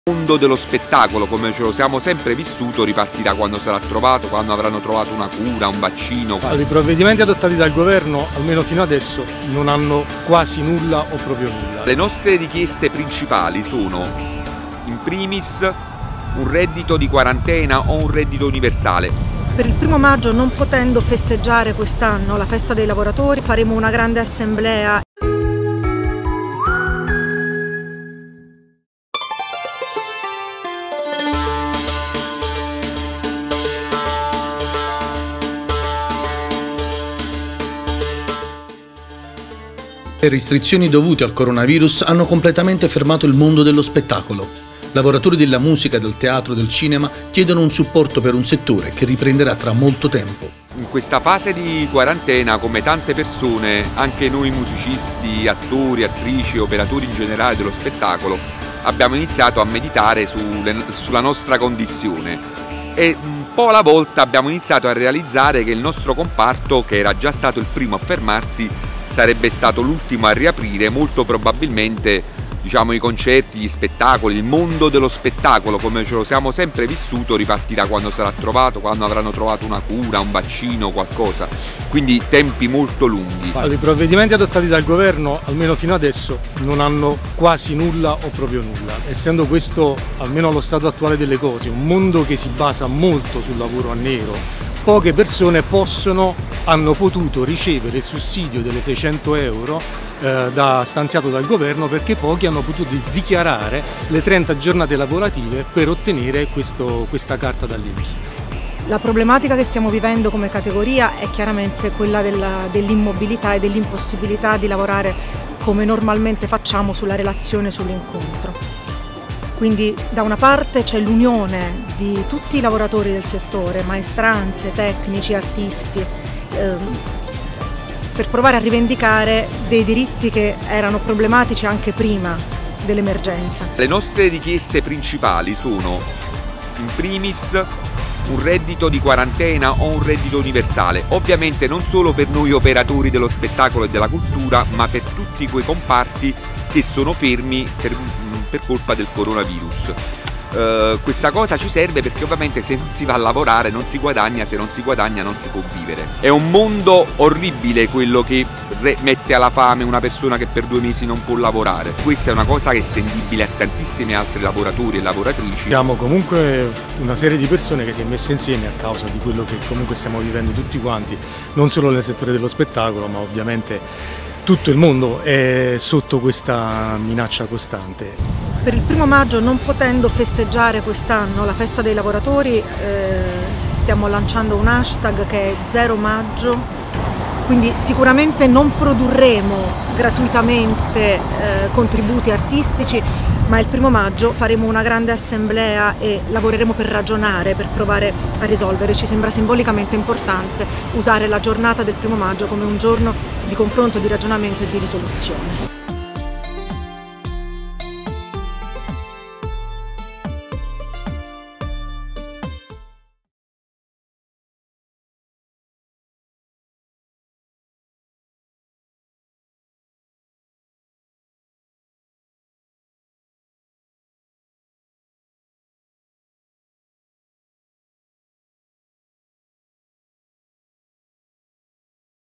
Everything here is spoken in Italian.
Il mondo dello spettacolo, come ce lo siamo sempre vissuto, ripartirà quando sarà trovato, quando avranno trovato una cura, un vaccino. I provvedimenti adottati dal governo, almeno fino adesso, non hanno quasi nulla o proprio nulla. Le nostre richieste principali sono, in primis, un reddito di quarantena o un reddito universale. Per il 1° maggio, non potendo festeggiare quest'anno la festa dei lavoratori, faremo una grande assemblea. Le restrizioni dovute al coronavirus hanno completamente fermato il mondo dello spettacolo. Lavoratori della musica, del teatro, del cinema chiedono un supporto per un settore che riprenderà tra molto tempo. In questa fase di quarantena, come tante persone, anche noi musicisti, attori, attrici, operatori in generale dello spettacolo, abbiamo iniziato a meditare sulla nostra condizione e un po' alla volta abbiamo iniziato a realizzare che il nostro comparto, che era già stato il primo a fermarsi, sarebbe stato l'ultimo a riaprire. Molto probabilmente, diciamo, i concerti, gli spettacoli, il mondo dello spettacolo, come ce lo siamo sempre vissuto, ripartirà quando sarà trovato, quando avranno trovato una cura, un vaccino, qualcosa. Quindi tempi molto lunghi. I provvedimenti adottati dal governo, almeno fino adesso, non hanno quasi nulla o proprio nulla. Essendo questo, almeno lo stato attuale delle cose, un mondo che si basa molto sul lavoro a nero, poche persone hanno potuto ricevere il sussidio delle 600 euro stanziato dal governo, perché pochi hanno potuto dichiarare le 30 giornate lavorative per ottenere questa carta dall'INPS. La problematica che stiamo vivendo come categoria è chiaramente quella dell'immobilità e dell'impossibilità di lavorare come normalmente facciamo sulla relazione, sull'incontro. Quindi da una parte c'è l'unione di tutti i lavoratori del settore, maestranze, tecnici, artisti, per provare a rivendicare dei diritti che erano problematici anche prima dell'emergenza. Le nostre richieste principali sono, in primis, un reddito di quarantena o un reddito universale, ovviamente non solo per noi operatori dello spettacolo e della cultura, ma per tutti quei comparti che sono fermi per colpa del coronavirus. Questa cosa ci serve perché ovviamente se non si va a lavorare non si guadagna, se non si guadagna non si può vivere. È un mondo orribile quello che mette alla fame una persona che per 2 mesi non può lavorare. Questa è una cosa che è estendibile a tantissimi altri lavoratori e lavoratrici. Siamo comunque una serie di persone che si è messa insieme a causa di quello che comunque stiamo vivendo tutti quanti, non solo nel settore dello spettacolo, ma ovviamente tutto il mondo è sotto questa minaccia costante. Per il 1° maggio, non potendo festeggiare quest'anno la festa dei lavoratori, stiamo lanciando un hashtag che è 0 maggio, quindi sicuramente non produrremo gratuitamente contributi artistici, ma il 1° maggio faremo una grande assemblea e lavoreremo per ragionare, per provare a risolvere. Ci sembra simbolicamente importante usare la giornata del 1° maggio come un giorno di confronto, di ragionamento e di risoluzione.